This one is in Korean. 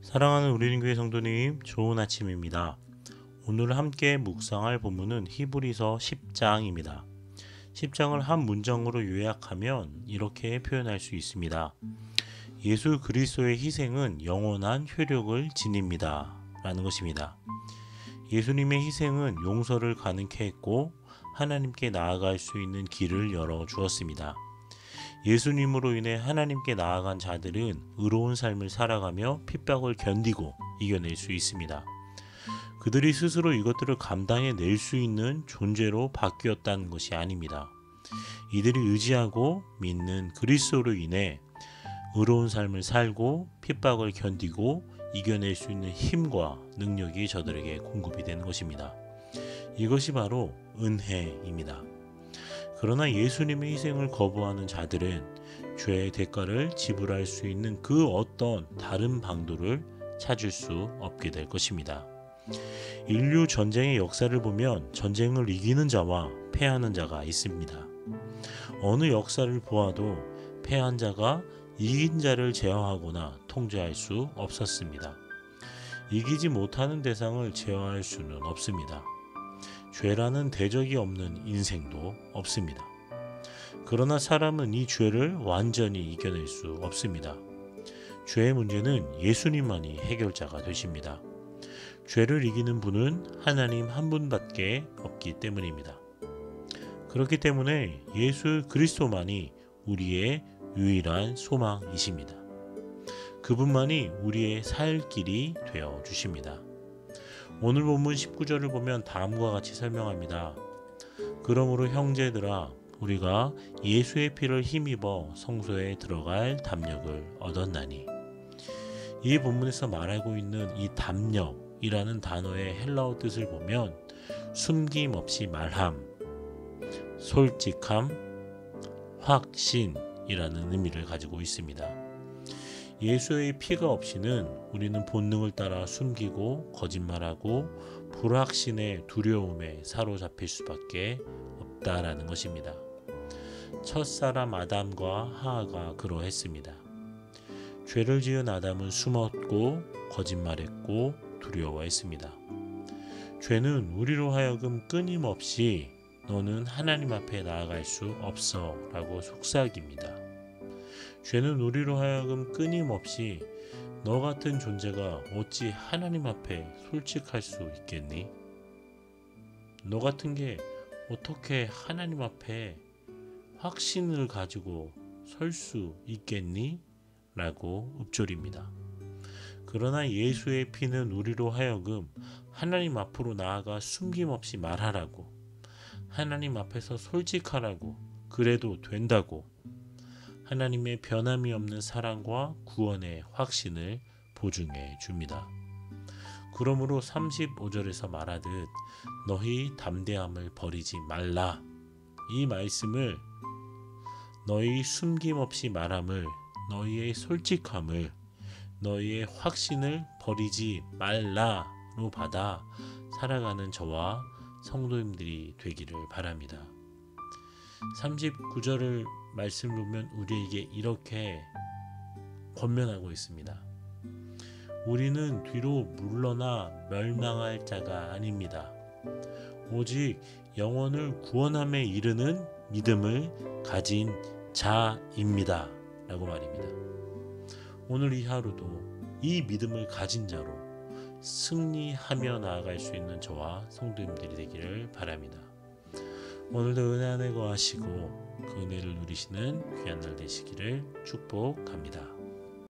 사랑하는 우리린교회 성도님, 좋은 아침입니다. 오늘 함께 묵상할 본문은 히브리서 10장입니다. 10장을 한 문장으로 요약하면 이렇게 표현할 수 있습니다. 예수 그리스도의 희생은 영원한 효력을 지닙니다. 라는 것입니다. 예수님의 희생은 용서를 가능케 했고 하나님께 나아갈 수 있는 길을 열어 주었습니다. 예수님으로 인해 하나님께 나아간 자들은 의로운 삶을 살아가며 핍박을 견디고 이겨낼 수 있습니다. 그들이 스스로 이것들을 감당해낼 수 있는 존재로 바뀌었다는 것이 아닙니다. 이들이 의지하고 믿는 그리스도로 인해 의로운 삶을 살고 핍박을 견디고 이겨낼 수 있는 힘과 능력이 저들에게 공급이 되는 것입니다. 이것이 바로 은혜입니다. 그러나 예수님의 희생을 거부하는 자들은 죄의 대가를 지불할 수 있는 그 어떤 다른 방도를 찾을 수 없게 될 것입니다. 인류 전쟁의 역사를 보면 전쟁을 이기는 자와 패하는 자가 있습니다. 어느 역사를 보아도 패한 자가 이긴 자를 제어하거나 통제할 수 없었습니다. 이기지 못하는 대상을 제어할 수는 없습니다. 죄라는 대적이 없는 인생도 없습니다. 그러나 사람은 이 죄를 완전히 이겨낼 수 없습니다. 죄의 문제는 예수님만이 해결자가 되십니다. 죄를 이기는 분은 하나님 한 분밖에 없기 때문입니다. 그렇기 때문에 예수 그리스도만이 우리의 유일한 소망이십니다. 그분만이 우리의 살 길이 되어 주십니다. 오늘 본문 19절을 보면 다음과 같이 설명합니다. 그러므로 형제들아 우리가 예수의 피를 힘입어 성소에 들어갈 담력을 얻었나니. 이 본문에서 말하고 있는 이 담력이라는 단어의 헬라어 뜻을 보면 숨김없이 말함, 솔직함, 확신이라는 의미를 가지고 있습니다. 예수의 피가 없이는 우리는 본능을 따라 숨기고 거짓말하고 불확신의 두려움에 사로잡힐 수밖에 없다라는 것입니다. 첫사람 아담과 하하가 그러했습니다. 죄를 지은 아담은 숨었고 거짓말했고 두려워했습니다. 죄는 우리로 하여금 끊임없이 너는 하나님 앞에 나아갈 수 없어 라고 속삭입니다. 죄는 우리로 하여금 끊임없이 너 같은 존재가 어찌 하나님 앞에 솔직할 수 있겠니? 너 같은 게 어떻게 하나님 앞에 확신을 가지고 설 수 있겠니? 라고 읊조립니다. 그러나 예수의 피는 우리로 하여금 하나님 앞으로 나아가 숨김없이 말하라고, 하나님 앞에서 솔직하라고, 그래도 된다고 하나님의 변함이 없는 사랑과 구원의 확신을 보증해 줍니다. 그러므로 35절에서 말하듯 너희 담대함을 버리지 말라. 이 말씀을 너희 숨김없이 말함을, 너희의 솔직함을, 너희의 확신을 버리지 말라로 받아 살아가는 저와 성도님들이 되기를 바랍니다. 39절을 말씀을 보면 우리에게 이렇게 권면하고 있습니다. 우리는 뒤로 물러나 멸망할 자가 아닙니다. 오직 영혼을 구원함에 이르는 믿음을 가진 자입니다. 라고 말입니다. 오늘 이 하루도 이 믿음을 가진 자로 승리하며 나아갈 수 있는 저와 성도님들이 되기를 바랍니다. 오늘도 은혜 안에 거하시고 그 은혜를 누리시는 귀한 날 되시기를 축복합니다.